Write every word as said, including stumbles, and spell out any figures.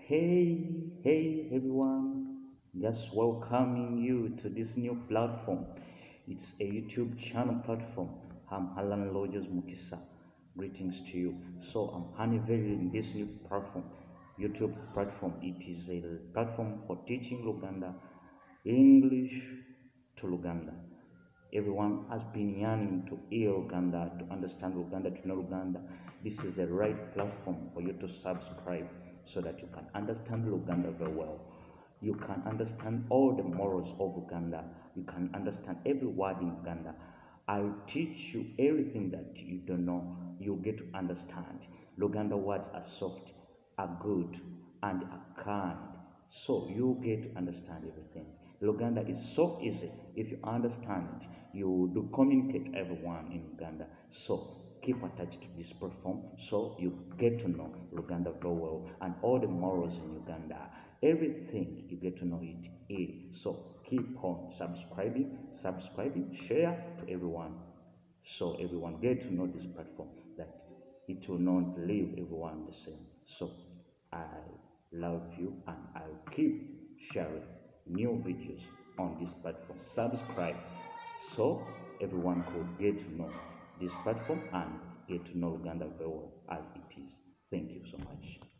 Hey, hey everyone, just welcoming you to this new platform. It's a YouTube channel platform. I'm Alan Lojas Mukisa. Greetings to you. So I'm unveiling this new platform, YouTube platform. It is a platform for teaching Luganda, English to Luganda. Everyone has been yearning to hear Uganda, to understand Uganda, to know Uganda. This is the right platform for you to subscribe so that you can understand Uganda very well. You can understand all the morals of Uganda. You can understand every word in Uganda. I'll teach you everything that you don't know. You get to understand. Luganda words are soft, are good, and are kind. So you get to understand everything. Luganda is so easy. If you understand it, you do communicate everyone in Uganda. So keep attached to this platform so you get to know Uganda very well and all the morals in Uganda. Everything you get to know it here. So keep on subscribing, subscribing, share to everyone. So everyone get to know this platform that it will not leave everyone the same. So I love you and I'll keep sharing new videos on this platform. Subscribe so everyone could get to know this platform and get to know Uganda very well as it is. Thank you so much.